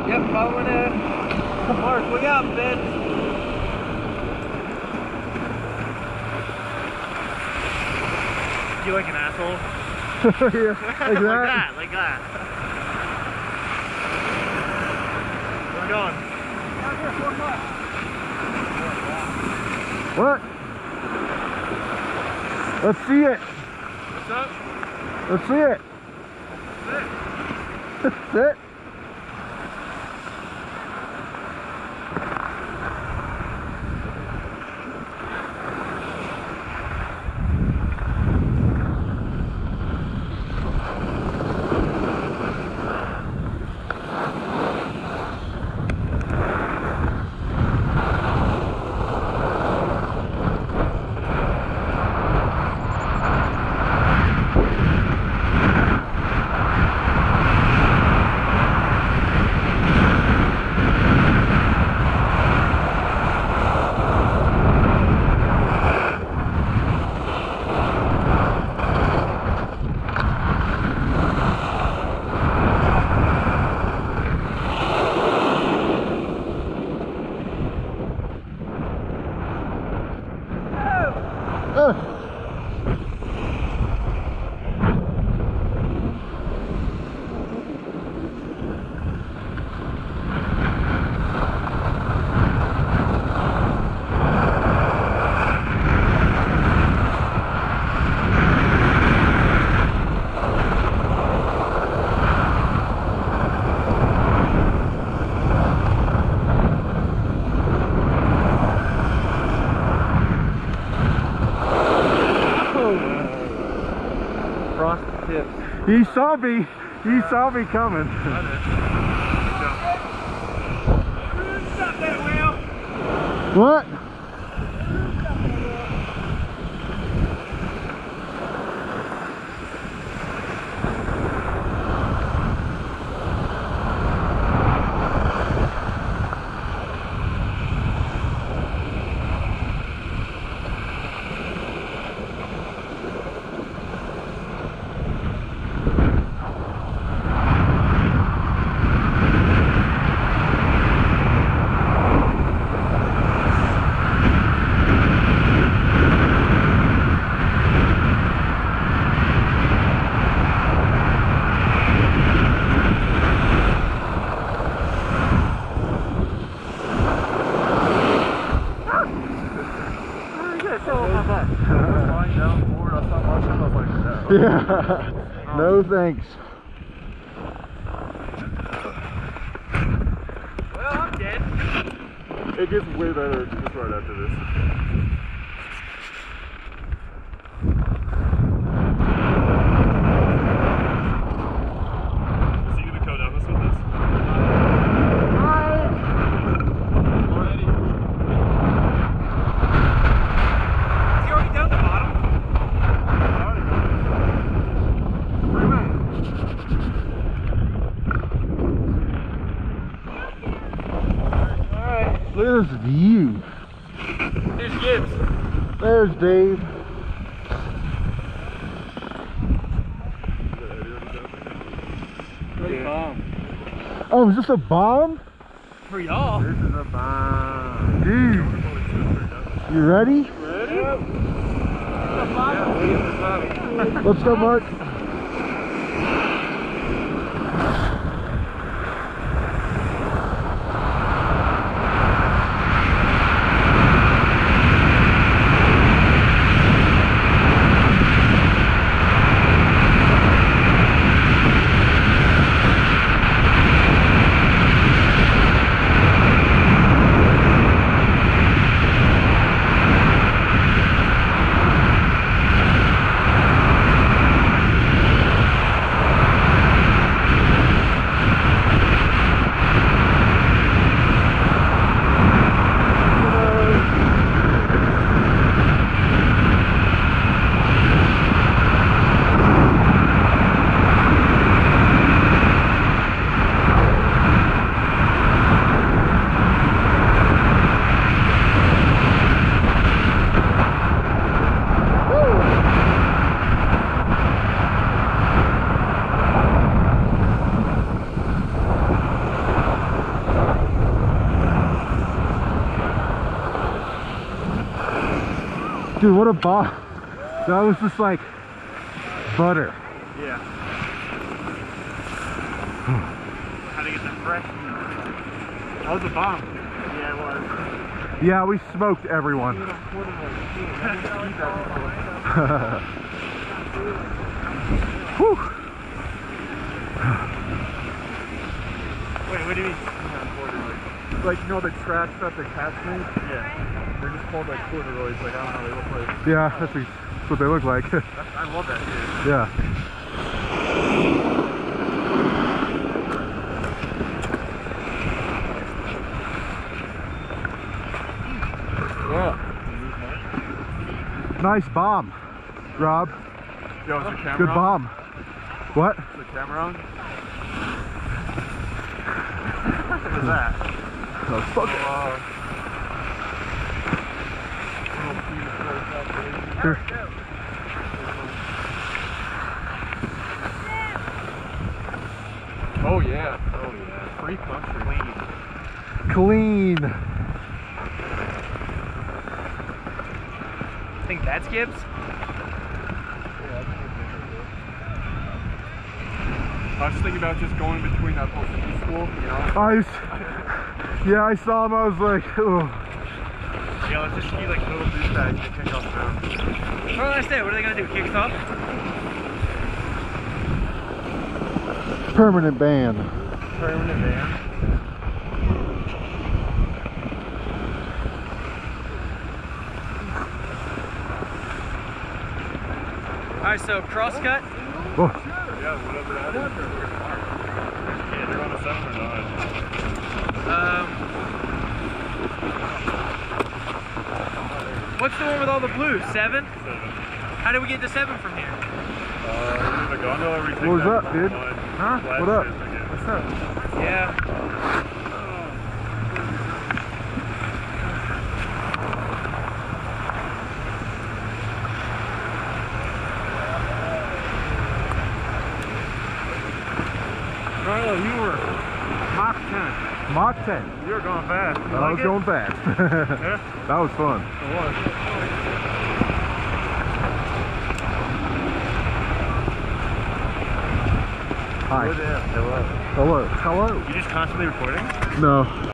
Yep, following it. Mark, look out, Ben. You like an asshole? Yeah, like that. Like that. We're going. Down here, 4 miles. What? Let's see it. What's up? Let's see it. Sit. Frosted tips. He saw me. He saw me coming. Stop that wheel. What? Yeah. No thanks. Well, I'm dead. It gets way better just right after this. Is he gonna go down this with us? Already? Is he already down the bottom? Look at this view. Here's Gibbs. There's Dave. Bomb. Oh, is this a bomb? For y'all. This is a bomb. Dude, you ready? Ready? Let's go, Mark. Dude, what a bomb. That was just like butter. Yeah. How to get that fresh? That was a bomb. Yeah, it was. Yeah, we smoked everyone. Whew. Wait, what do you mean? Like, you know the trash stuff that cats make? Yeah. They're just called like corduroys. Like, I don't know, they look like... Yeah, that's what they look like. I love that shit. Yeah. Yeah. Nice bomb, Rob. Yo, is the camera Good on? bomb. What? Is the camera on? What is that? Oh, fuck it. Here. Oh yeah. Oh yeah. Free country. Clean. I think that's Gibbs. I was just thinking about just going between that whole city school, you know? Yeah, I saw him. I was like, oh. Yeah, let's just see like little douchebags that kick off now. I don't understand. What are they gonna do? Kick us off? Permanent ban. Permanent ban. Alright, so crosscut. Oh. Yeah, whatever that is. Yeah, they're on a 7 or not. What's the one with all the blues? 7? 7. How did we get to 7 from here? The gondola we What was up, dude? Huh? What up? What's up? Yeah. Carlo, you were Mach 10. Mach 10. You were going fast. You I like was it? going fast. Yeah? That was fun. It was. Hi. Hello. Hello. Hello. You just constantly recording? No.